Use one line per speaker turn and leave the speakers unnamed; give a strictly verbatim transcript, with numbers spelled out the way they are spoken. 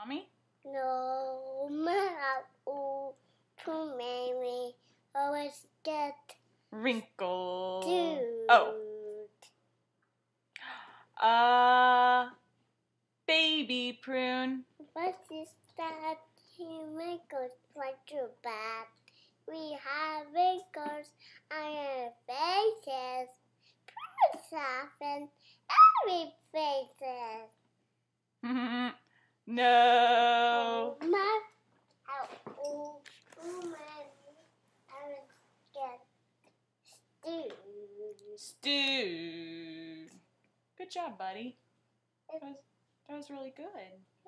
Mommy?
No, my oh, too many. Always get
Wrinkle.
dude.
Oh. Uh, baby prune.
What is that? He wrinkles like too bad. We have wrinkles on our faces. Prunes soften every faces.
No.
My how old too many. I would get stewed.
Stewed. Good job, buddy. That was, that was really good.